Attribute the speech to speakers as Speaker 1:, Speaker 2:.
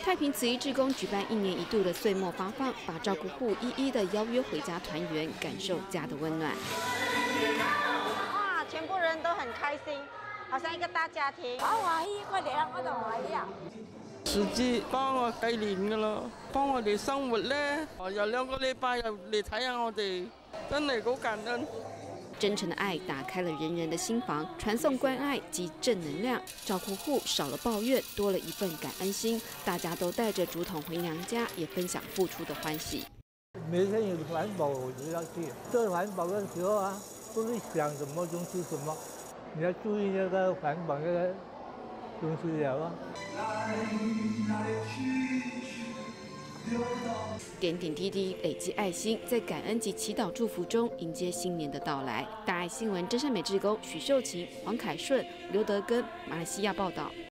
Speaker 1: 太平慈义志工举办1年1度的岁末发放，把照顾户一一的邀约回家团圆，感受家的温暖。
Speaker 2: 哇，全部人都很开心，好像一个大家庭。好歡喜，我哋我就歡喜啊！
Speaker 3: 慈濟幫我計年噶啦，幫我哋生活咧，有2個禮拜又嚟睇下我哋，真係好感恩。
Speaker 1: 真诚的爱打开了人人的心房，传送关爱及正能量。照顾户少了抱怨，多了一份感恩心。大家都带着竹筒回娘家，也分享付出的欢喜。
Speaker 4: 每天有环保我就要去做环保的时候啊，不是想什么东西什么，你要注意那个环保那个东西了啊。
Speaker 1: 点点滴滴累积爱心，在感恩及祈祷祝福中迎接新年的到来。大爱新闻真善美志工许秀琴、黄凯顺、刘德根，马来西亚报道。